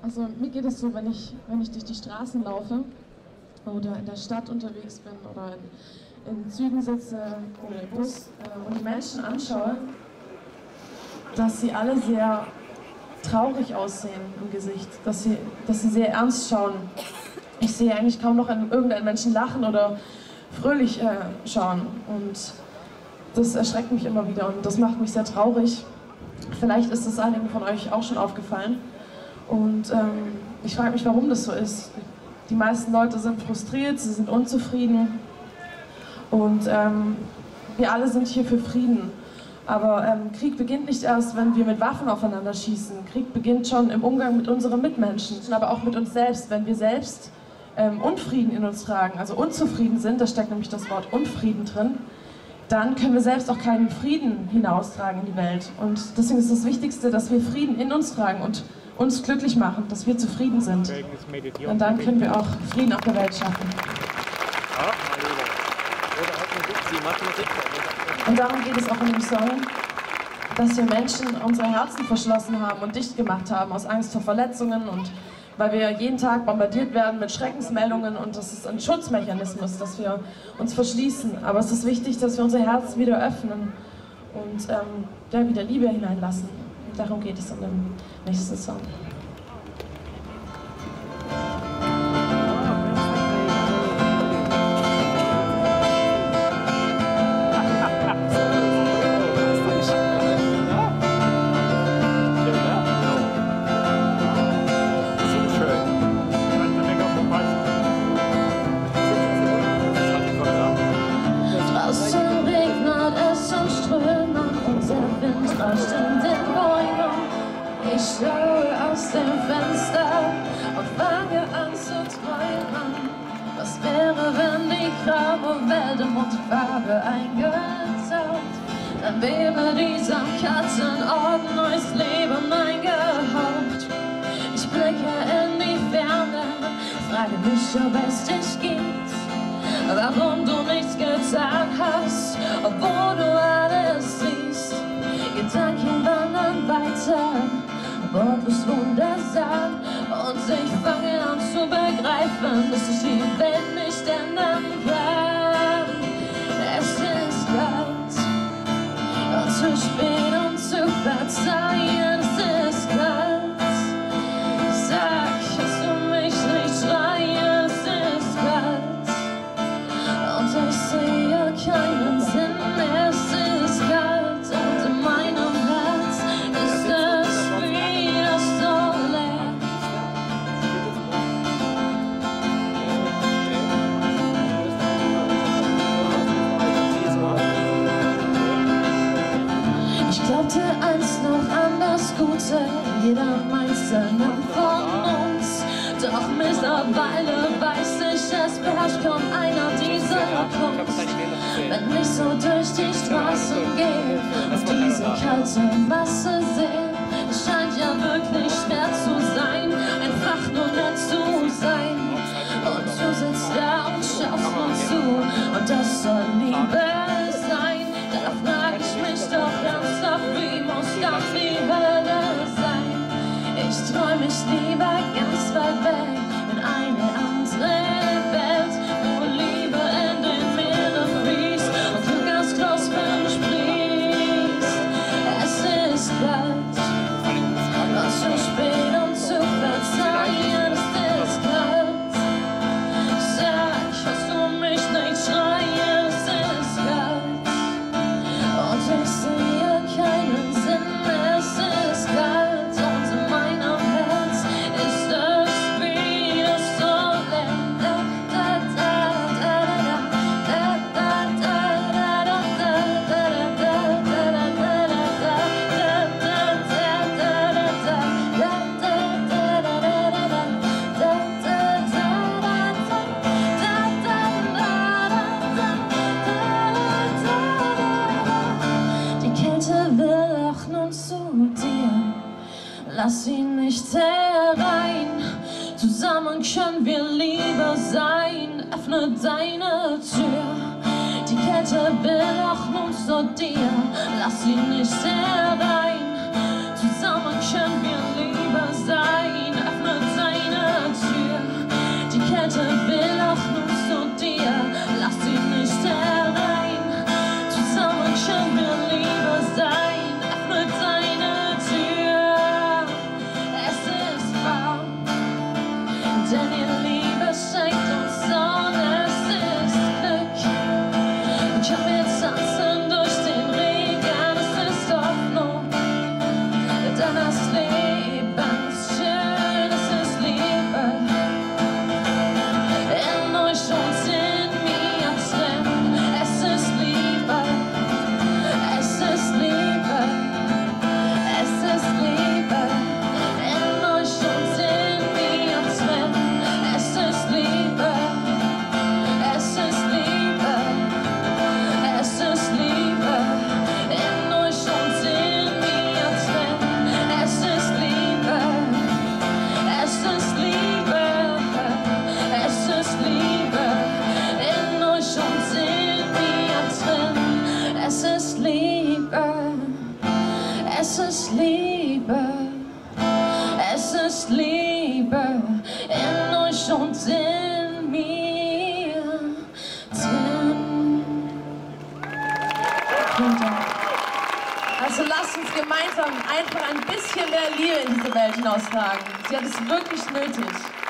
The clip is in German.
Also mir geht es so, wenn ich durch die Straßen laufe oder in der Stadt unterwegs bin oder in Zügen sitze oder im Bus und die Menschen anschaue, dass sie alle sehr traurig aussehen im Gesicht, dass sie sehr ernst schauen. Ich sehe eigentlich kaum noch irgendeinen Menschen lachen oder fröhlich schauen und das erschreckt mich immer wieder und das macht mich sehr traurig. Vielleicht ist es einigen von euch auch schon aufgefallen. Und ich frage mich, warum das so ist. Die meisten Leute sind frustriert, sie sind unzufrieden und wir alle sind hier für Frieden. Aber Krieg beginnt nicht erst, wenn wir mit Waffen aufeinander schießen. Krieg beginnt schon im Umgang mit unseren Mitmenschen, aber auch mit uns selbst. Wenn wir selbst Unfrieden in uns tragen, also unzufrieden sind, da steckt nämlich das Wort Unfrieden drin, dann können wir selbst auch keinen Frieden hinaustragen in die Welt. Und deswegen ist das Wichtigste, dass wir Frieden in uns tragen und uns glücklich machen, dass wir zufrieden sind. Und dann können wir auch Frieden auf der Welt schaffen. Und darum geht es auch in dem Song, dass wir Menschen unsere Herzen verschlossen haben und dicht gemacht haben aus Angst vor Verletzungen und weil wir jeden Tag bombardiert werden mit Schreckensmeldungen und das ist ein Schutzmechanismus, dass wir uns verschließen. Aber es ist wichtig, dass wir unser Herz wieder öffnen und wieder Liebe hineinlassen. Und darum geht es in dem nächsten Song. Ich schaue aus dem Fenster und fange an zu träumen. Was wäre, wenn die graue Welt in bunte Farbe eingetaucht? Dann wäre dieser Katzenort neues Leben eingehaucht. Ich blicke in die Ferne, frage mich, ob es dich gibt. Warum du nichts getan hast, obwohl du alles siehst. Gedanken wandern weiter, wortlos wundersam. Und ich fange an zu begreifen, dass ich die Welt nicht ändern kann. Es ist kalt und zu spät, um zu verzeihen. Es ist kalt, sag, dass du mich nicht schreien. Es ist kalt und ich sehe keinen Sinn mehr. Es ist kalt und in meinem Herz ist es wieder so leer. Ich glaubte einst noch an das Gute, jeder Einzelne von uns. Doch mittlerweile weiß ich, es beherrscht kaum einer dieser Kunst. Wenn ich so durch die Straßen gehe und diese kalte Masse sehe, es scheint ja wirklich schwer zu sein, einfach nur nett zu sein. Und du sitzt da und schaust nur zu und das soll Liebe sein. Da frag ich mich doch ernsthaft, wie muss dann die Hölle sein? Ich träum mich lieber ganz weit weg in eine andere Welt, wo Liebe in den Meeren fließt und du ganz Knospen sprießt. Es ist kalt und zu spät, um zu verzeihen. Es ist kalt, sag, dass du mich nicht schreien. Es ist kalt und ich sehe keinen Sinn mehr. Es ist kalt und in meinem Herz ist es wieder so leer. Die Kälte will auch nun zu dir. Lass sie nicht herein, zusammen können wir lieber sein. Öffne deine Tür, die Kälte will auch nun zu dir. Lass sie nicht herein, zusammen können wir lieber sein. Öffne denn die Liebe schenkt uns Sonne, es ist Glück. Können wir tanzen durch den Regen, es ist Hoffnung, denn das Leben ist schön, es ist Liebe. In euch und in mir drin, es ist Liebe, es ist Liebe, es ist Liebe. In euch und in mir drin, es ist Liebe, es ist Liebe, es ist Liebe. In euch und in mir drin, es ist Liebe, es ist Liebe, es ist Liebe. In euch und in mir drin, es ist Liebe, es ist Liebe, es ist Liebe. In euch und in mir drin. Vielen Dank. Also lasst uns gemeinsam einfach ein bisschen mehr Liebe in diese Welt hinaustragen. Sie hat es wirklich nötig.